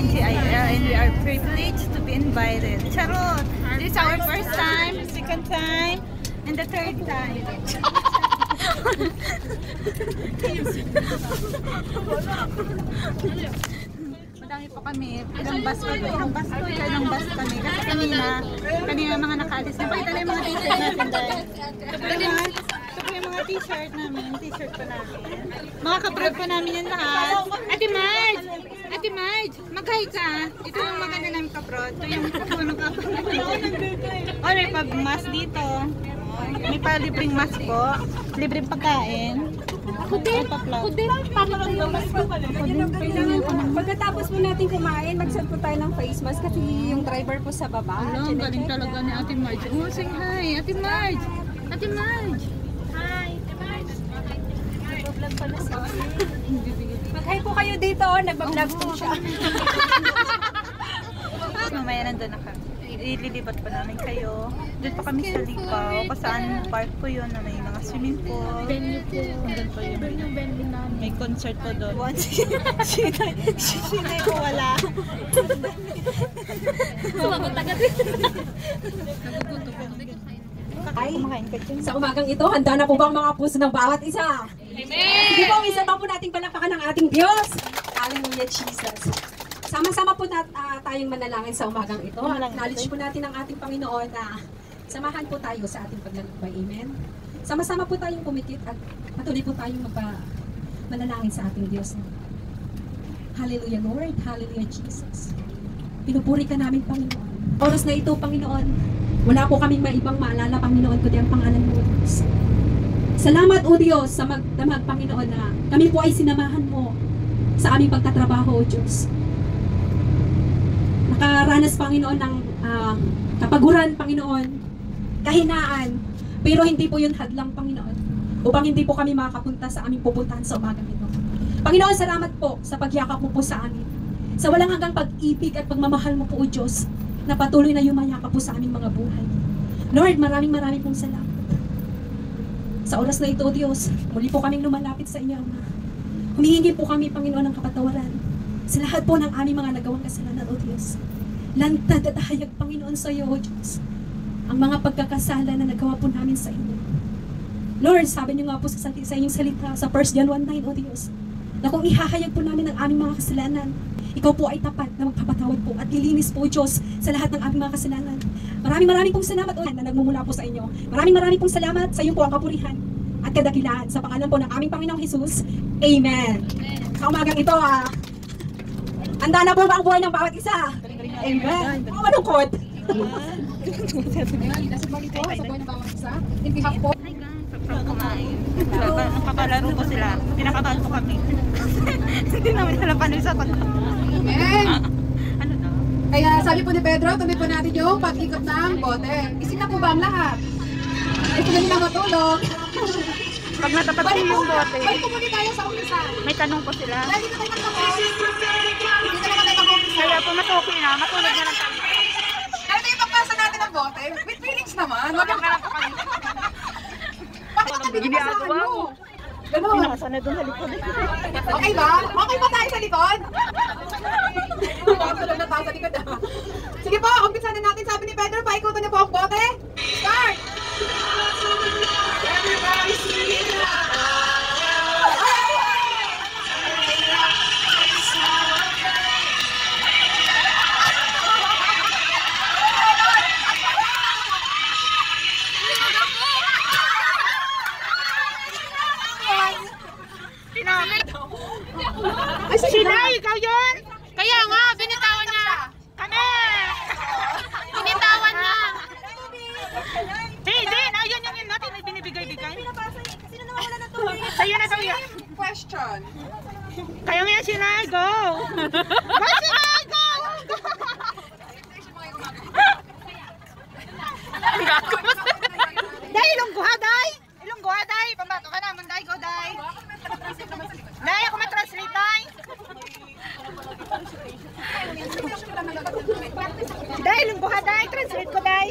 NGIL and we are privileged to be invited. Charot! This is our first time, second time, and the third time. Madami pa kami. Ilang bus kami. Ilang bus kami. Kasi kanina mga nakaalis na. Pakita na yung mga t-shirt natin dahil. Ito po yung mga t-shirt namin. T-shirt pa namin. Mga kabrod pa namin yan lahat. Ate Marge! Ate Marge! Mag-hi ka! Ito yung maganda namin kabrod. Ito yung puno ka pa namin. O, may pag-mask dito. May pa-libreng mask po. Libreng pagkain. Ako din. Pagkatapos mo natin kumain, mag-set po tayo ng face mask kasi yung driver po sa baba. Ang galing talaga ni Ate Marge. Oh, say hi, Ate Marge. Ate Marge. Hi, Ate Marge. Nag-vlog pa na siya. Mag-hi po kayo dito, nag-vlog po siya. Mamaya nandun na kami. Ililibat pa namin kayo. Doon pa kami sa Lipaw. Kasaan park po yun na may mga swimming pool. Venue po. Doon po yun. Yung venue namin. May concert po doon. Sinay po wala. Sumagot agad rin. Ay, sa umagang ito, handa na po bang mga puso ng bawat isa? Amen! Sige po, isa pa po nating palakpakan ng ating Diyos. Hallelujah, Jesus. Sama-sama po tayong manalangin sa umagang ito. Acknowledge po natin ang ating Panginoon na samahan po tayo sa ating paglalakbay. Amen? Sama-sama po tayong pumikit at patuloy po tayong manalangin sa ating Diyos. Hallelujah, Lord. Hallelujah, Jesus. Pinupuri ka namin, Panginoon. Oras na ito, Panginoon, wala po kaming maibang maalala, Panginoon, kundi ang pangalan mo, Diyos. Salamat, O Diyos, sa magdamag, Panginoon, na kami po ay sinamahan mo sa aming pagtatrabaho, O Diyos. Nakaranas, Panginoon, ng kapaguran, Panginoon, kahinaan, pero hindi po yun hadlang, Panginoon, upang hindi po kami makakapunta sa aming pupuntahan sa umagang ito. Panginoon, salamat po sa pagyakap mo po sa amin, sa walang hanggang pag-ibig at pagmamahal mo po, O Diyos, na patuloy na yumayakap po sa aming mga buhay. Lord, maraming pong salamat. Sa oras na ito, O Diyos, muli po kaming lumalapit sa inyo, Ama. Humihingi po kami, Panginoon, ng kapatawaran sa lahat po ng aming mga nagawang kasalanan, O Diyos. Lantad at hayag, Panginoon, sa iyo, O Diyos, ang mga pagkakasala na nagawa po namin sa inyo. Lord, sabi niyo nga po sa inyong salita sa 1 John 1:9, O Diyos, na kung ihahayag po namin ang aming mga kasalanan, ikaw po ay tapat na magpapatawad po at lilinis po, O Diyos, sa lahat ng aming mga kasalanan. Maraming pong salamat, O na nagmumula po sa inyo. Maraming pong salamat sa iyo po ang kapurihan at kadakilaan sa pangalan po ng aming Panginoong Jesus. Amen. Sa umagang ito, handa na po ba ang buhay ng bawat isa? Amen. Oh, malungkot. Nasa bali po sa buhay ng bawat isa. In behalf po. Kumain. Nakabalaro po sila. Pinakabahan po kami. Hindi namin sila panisakot. Amen. Ano na? Kaya sabi po ni Pedro, tuloy po natin yung pag-ikot ng bote. Isip na po ba ang lahat? Ito na nila matulog. Pag natapat ko yung bote, Balik po muli tayo sa umpisa. may tanong po sila. Dahil dito tayo magtapos. Dito naman tayo mag-umpisa. Kaya po mas okay na. Matulog na lang tayo. Kaya tayo pagpasa natin ang bote. With feelings naman. Wag ang karap pa kayo. Bakit natin ipasa mo? Ganun. Nakasana doon sa likod. Okay ba? Okay ba tayo sa likod? Tulog na tayo sa likod. Sige po, umpisa na natin. Sabi ni Pedro, paikutan niyo po ang bote. Start! Everybody sing it out! Ay, sila! Ikaw yun! Kaya nga, binitawan niya! Kami! Binitawan niya! Hindi! Ayun yung yun natin may binibigay-bigay. Sino nawawala ng tubig? Sa'yo na sa'yo! Question. Kaya nga sila! Go! Go sila! Go! Day, ilongguha, day! Ilongguha, day! Pambato ka naman, day! Go, day! Day, ako matranslate, day! Day, ilongguha, day! Translate ko, day!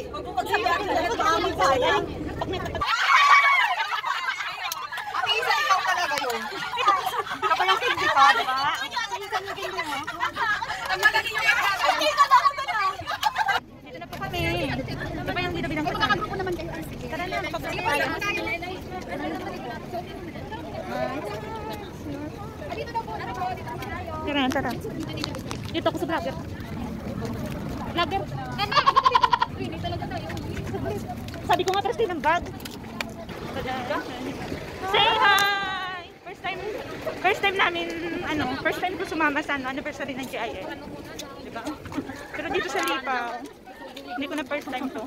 Ang isa ikaw talaga yun. Kapag ang hindi ka, diba? Ang magaling Tara, tara. Dito ako sa vlogger. Vlogger. Sabi ko nga tres ng bag. Say hi! First time namin, first time ko sumama sa anniversary ng GIA. Diba? Pero dito sa Lipaw, hindi ko na first time to.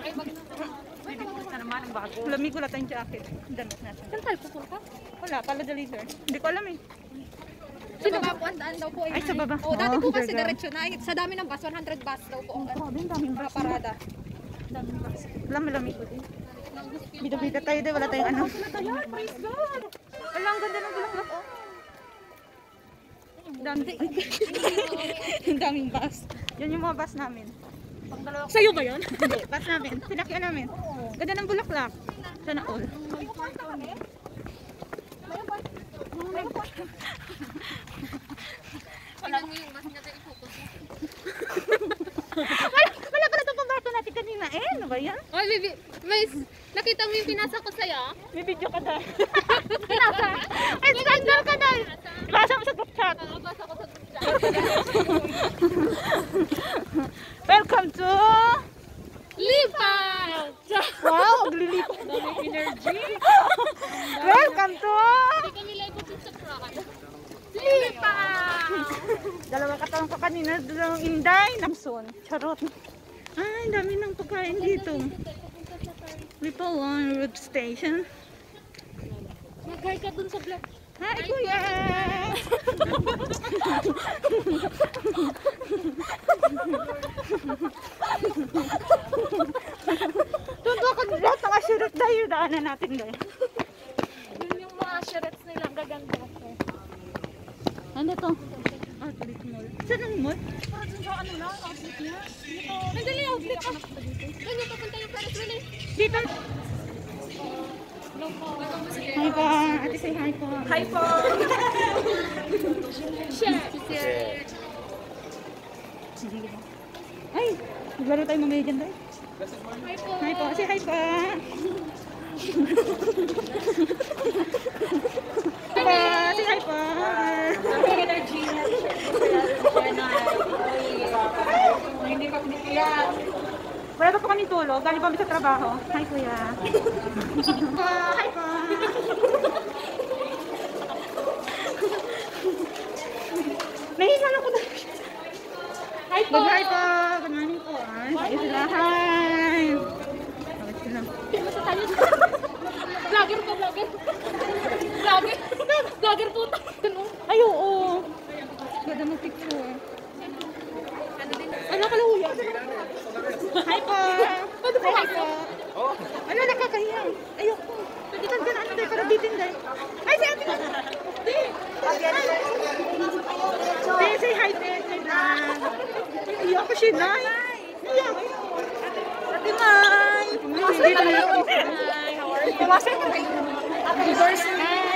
Lamig ko lang tayong jacket. Damit natin. Saan tayo pupunta? Wala, pala deliver. Hindi ko alam eh. Sino ba po? Ang daan daw po ay... Ay, sa baba. Oh, dati po kasi gaga. diretso na. Sa dami ng bus, 100 bus daw po. Grabe, ang daming bus. Parada. Lamig ko din. Bida-bida tayo din, wala tayong ano. Wala, ang ganda ng bulaklak, oh. Ang daming bus. Yan yung mga bus namin. Sa'yo ba yan? Hindi, bus namin. Sinakyan namin. Ganda ng bulaklak. Sana all. Wala pala itong pambarko natin kanina eh. Ano ba yan? Oy, baby, nakita mo yung pinasa ko sa'yo? May video ka dahil. Pinasa? Ay, scandal ka dahil. Ibasa mo sa group chat. Nabasa ko sa group chat. Welcome to... Lipaw! Wow, maglilipat. Daming energy. Welcome to... Hindi kami live sa truck. Lipaw! Dalawang katawang ko kanina, dalawang Inday, Namson. Charot. Ay, dami ng pagkain dito. Lipaw, road station. Mag-hi ka dun sa vlog. Hi, kuya! Tuntua ka lahat ng assurot tayo. Daanan natin dahil. Yun yung mga shirts nila. Gaganda ko. Ano to? Outlet mall. Saan ang mall? Madali, outlet ka. Doon yung papunta yung Paris Willis. Dito. Hi po. Ate, say hi po. Hi po. Share. Ay, naglaro tayo mamaya dyan tayo. Hi po. Hi po. Say hi po. Hi po. Say hi po. Wala pa po kami tulog. Galing pa kami sa trabaho. Hi, kuya. Hi po. Nahinga lang ko na. Hi po. Good hi po. Good morning po. Hi sila. Hi. Tawag sila. Vlogger po, vlogger. Vlogger. Vlogger po. Ay, oo. Ganda mo picture. Ano ka luya? Hi po. Hi po. Ano, nakakahiya. Ayoko. Ikan ka na ano tayo para bitin tayo. Ay, si ate. Di. Say hi, te. Ayoko siya na. Ayoko. Ate Mai. Dito na ako. Hi, how are you? Happy birthday.